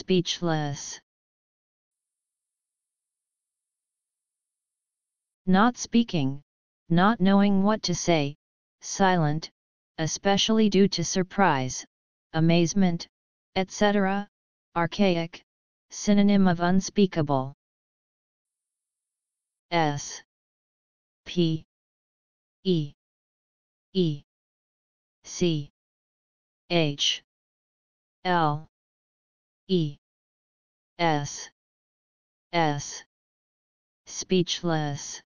speechless. Not speaking, not knowing what to say, silent, especially due to surprise, amazement, etc., archaic, synonym of unspeakable. S P E E C H L E S S Speechless.